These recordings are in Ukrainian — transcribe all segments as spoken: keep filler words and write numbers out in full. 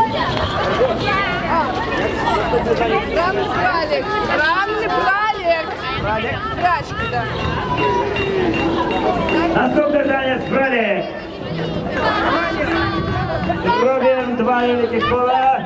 Равный бралик. Равный бралик. Брачки, да. Наступний танець бралик. Робимо два великих кола.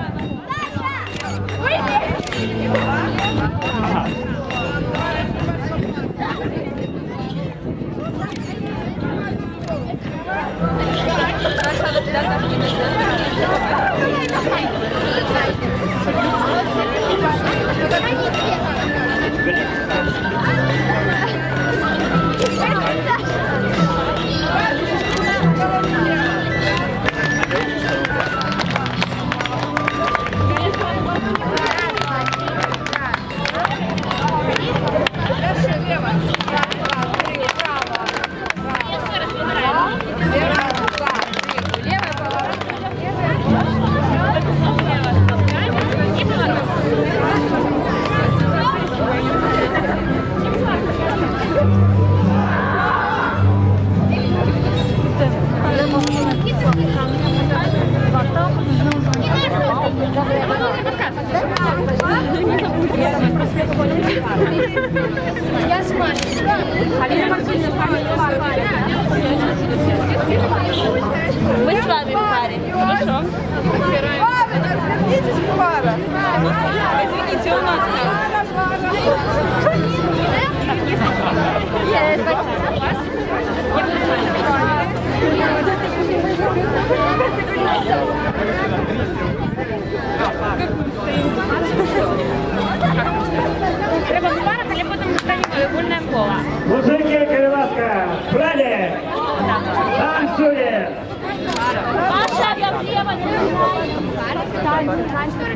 Я с Машей. Мы с вами в паре. Хорошо? Пара, развернитесь, пара. Извините, у нас Треба в парах, але потім станемо вольне коло. Мужики, будь ласка, бралик. Танцює. Маша, я влево не знаю.